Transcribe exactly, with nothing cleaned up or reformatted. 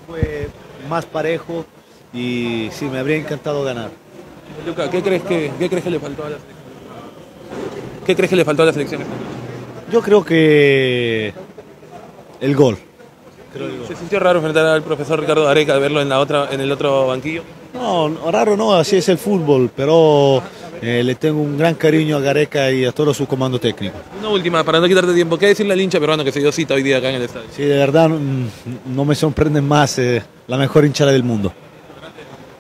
fue más parejo y sí, me habría encantado ganar. Luca, ¿qué crees que, qué crees que le faltó a la selección? ¿Qué crees que le faltó a la selección esta noche? Yo creo que el gol. Creo el gol. ¿Se sintió raro enfrentar al profesor Ricardo Gareca, verlo en, la otra, en el otro banquillo? No, raro no, así es el fútbol, pero eh, le tengo un gran cariño a Gareca y a todo su comando técnico. Una última, para no quitarte tiempo, ¿qué decirle al hincha peruano que se dio cita hoy día acá en el estadio? Sí, de verdad mm, no me sorprende más, eh, la mejor hinchada del mundo.